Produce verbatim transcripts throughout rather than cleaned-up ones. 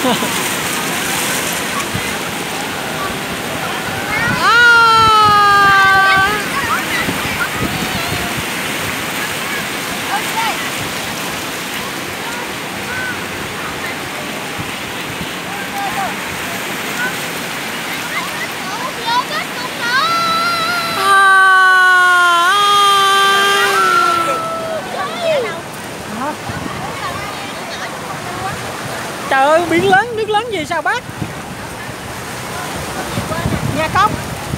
Trời ơi, biển lớn, nước lớn gì sao bác? Nha Cốc.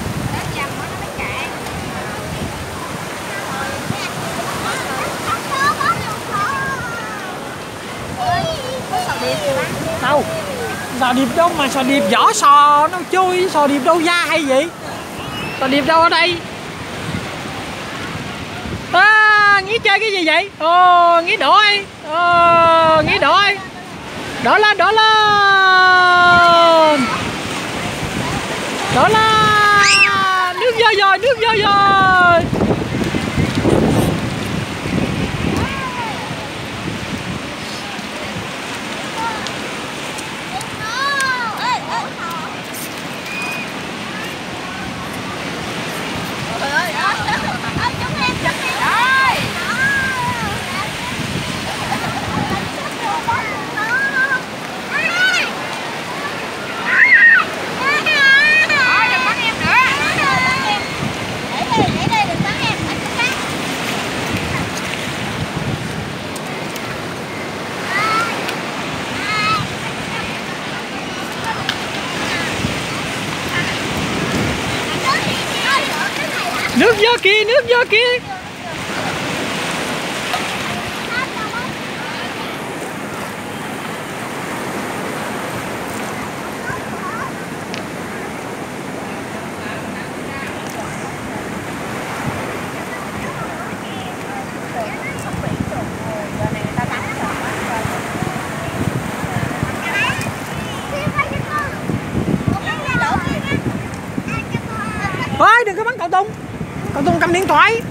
Đâu? Sò điệp đâu mà sò điệp vỏ sò nó chui, sò điệp đâu da hay vậy? Sò điệp đâu ở đây? À, Nghĩ chơi cái gì vậy? Ồ, Nghĩ đổi. Ồ, Nghĩ đổi. Đổ lên, đổ lên. Đổ lên. Nước vô rồi, nước vô rồi. Nước vô kia, nước vô kia. Thôi đừng có bắn cậu Tung. Cậu Tung cầm điện thoại.